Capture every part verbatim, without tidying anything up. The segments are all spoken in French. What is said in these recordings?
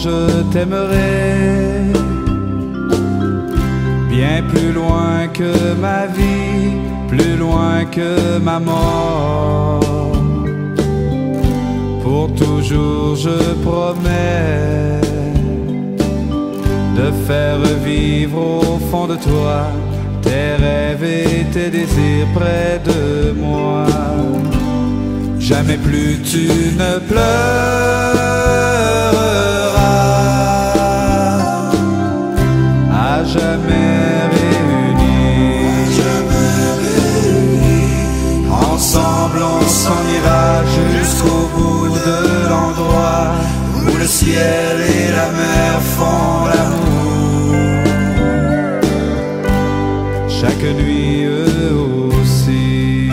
je t'aimerai, bien plus loin que ma vie, plus loin que ma mort. Pour toujours je promets de faire vivre au fond de toi tes rêves et tes désirs près de moi. Jamais plus tu ne pleureras, à jamais réunis, jamais réunis. Ensemble on s'en ira jusqu'au bout de l'endroit où le ciel et la mer font l'amour. Chaque nuit eux aussi.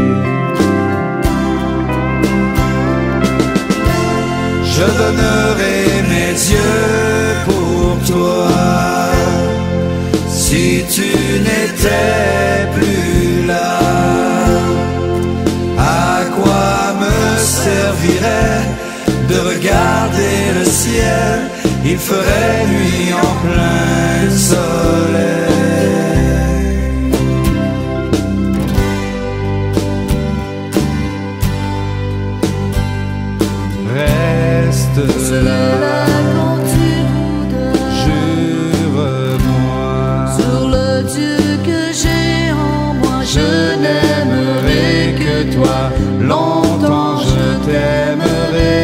Je donnerai mes yeux pour toi. Si tu n'étais plus là, à quoi me servirait de regarder le ciel? Il ferait nuit en plein soleil. Reste là, quand tu voudras. jure-moi. Sur le Dieu que j'ai en moi, je n'aimerai que toi. Longtemps je t'aimerai,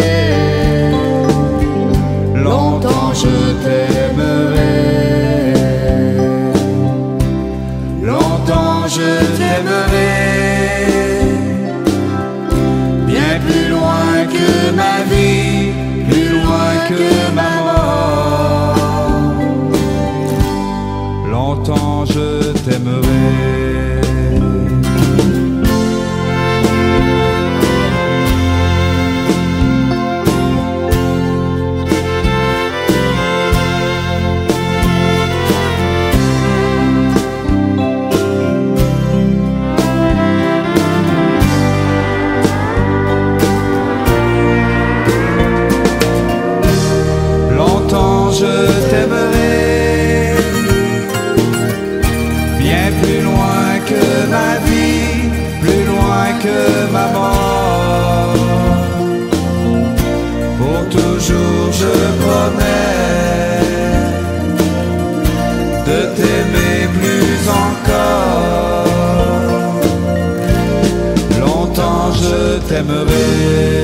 longtemps je t'aimerai, longtemps je t'aimerai, bien plus loin que ma vie, plus loin que ma mort. Longtemps je t'aimerai. Je t'aimerai, bien plus loin que ma vie, plus loin que ma mort. Pour toujours je promets de t'aimer plus encore. Longtemps je t'aimerai.